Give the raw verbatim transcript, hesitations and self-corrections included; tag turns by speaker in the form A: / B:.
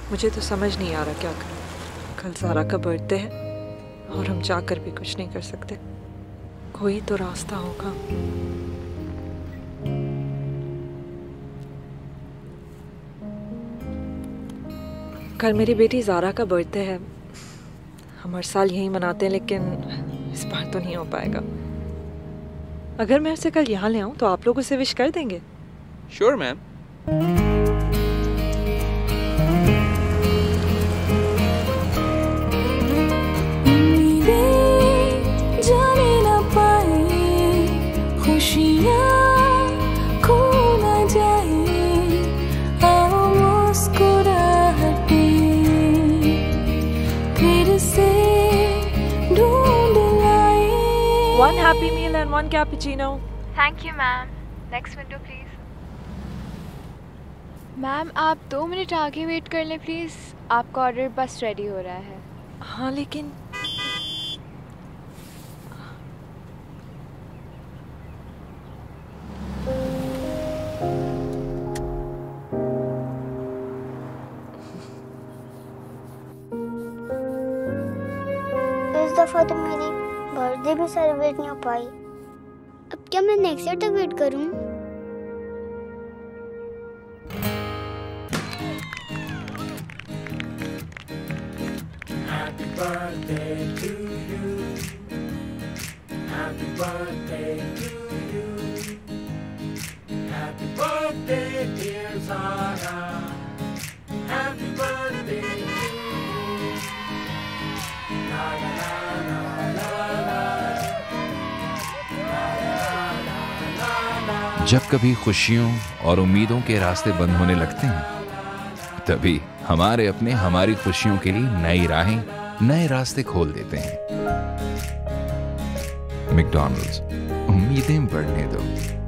A: मुझे तो समझ नहीं आ रहा क्या करूं। कल ज़ारा का बर्थडे है और हम जाकर भी कुछ नहीं कर सकते। कोई तो रास्ता होगा। कल मेरी बेटी ज़ारा का बर्थडे है। हम हर साल यही मनाते हैं, लेकिन इस बार तो नहीं हो पाएगा। अगर मैं उसे कल यहाँ ले आऊँ तो आप लोग उसे विश कर देंगे?
B: Sure ma'am.
A: One happy meal and one cappuccino.
C: Thank you, ma'am. Next window, please. Ma'am आप दो मिनट आगे वेट कर लें प्लीज़। आपका ऑर्डर बस रेडी हो रहा है।
A: हाँ लेकिन
D: इस दफा तो मेरी बर्थडे भी सेलिब्रेट नहीं हो पाई। अब क्या मैं नेक्स्ट ईयर तक वेट करूं?
E: Happy birthday to you. Happy birthday to you. Happy birthday dear Zara. Happy birthday to you. La la la la la la.
F: जब कभी खुशियों और उम्मीदों के रास्ते बंद होने लगते हैं, तभी हमारे अपने हमारी खुशियों के लिए नई राहें, नए रास्ते खोल देते हैं। मैकडॉनल्ड्स, उम्मीदें बढ़ने दो।